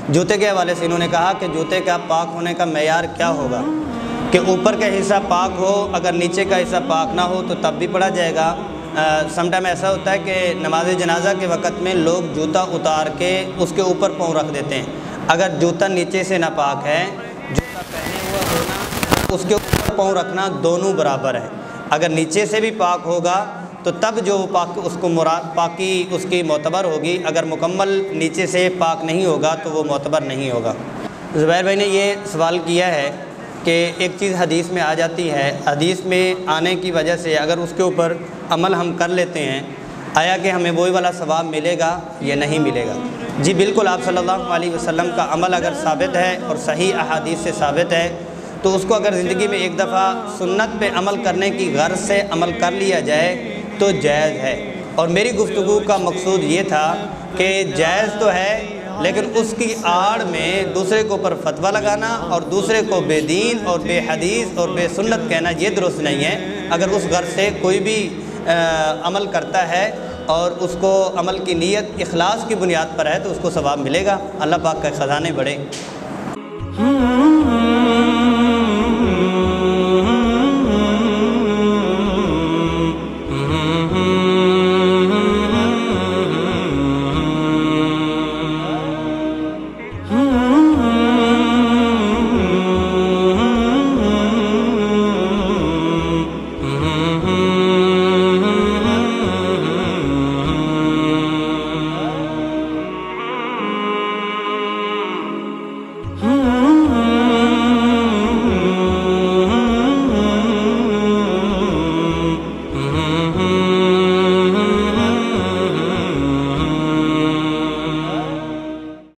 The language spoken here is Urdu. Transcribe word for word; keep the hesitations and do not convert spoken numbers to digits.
جوتے کے حوالے سے انہوں نے کہا کہ جوتے کا پاک ہونے کا معیار کیا ہوگا کہ اوپر کا حصہ پاک ہو، اگر نیچے کا حصہ پاک نہ ہو تو تب بھی پڑھا جائے گا۔ سم ٹائم ایسا ہوتا ہے کہ نماز جنازہ کے وقت میں لوگ جوتا اتار کے اس کے اوپر پاؤں رکھ دیتے ہیں۔ اگر جوتا نیچے سے ناپاک ہے، جوتا پہنے ہوا ہونا اس کے اوپر پاؤں رکھنا دونوں برابر ہے۔ اگر نیچے سے بھی پاک ہوگا تو تب جو پاک اس کو مراد پاکی اس کی معتبر ہوگی، اگر مکمل نیچے سے پاک نہیں ہوگا تو وہ معتبر نہیں ہوگا۔ زبیر بھائی نے یہ سوال کیا ہے کہ ایک چیز حدیث میں آ جاتی ہے، حدیث میں آنے کی وجہ سے اگر اس کے اوپر عمل ہم کر لیتے ہیں، آیا کہ ہمیں وہی والا ثواب ملے گا یا نہیں ملے گا؟ جی بالکل، آپ صلی اللہ علیہ وسلم کا عمل اگر ثابت ہے اور صحیح احادیث سے ثابت ہے تو اس کو اگر زندگی میں ایک دفعہ سنت پہ عمل کرنے کی غرض سے عمل کر لیا جائے تو جائز ہے۔ اور میری گفتگو کا مقصود یہ تھا کہ جائز تو ہے لیکن اس کی آڑ میں دوسرے کے اوپر فتویٰ لگانا اور دوسرے کو بے دین اور بے حدیث اور بے سنت کہنا یہ درست نہیں ہے۔ اگر اس غرض سے کوئی بھی عمل کرتا ہے اور اس کو عمل کی نیت اخلاص کی بنیاد پر ہے تو اس کو ثواب ملے گا۔ اللہ پاک کا خزانے بڑھے۔